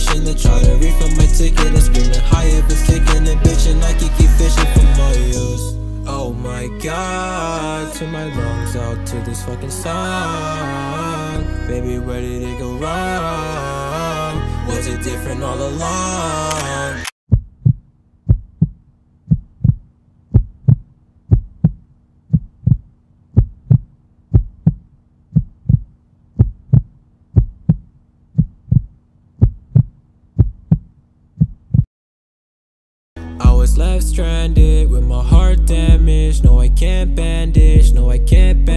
mission to try to refund my ticket and screaming high if it's kicking and bitching. I can keep fishing for more use. Oh my god, turn my lungs out to this fucking song. Baby, where did it go wrong? Was it different all along? I was left stranded with my heart damaged. No, I can't bandage, no, I can't bandage.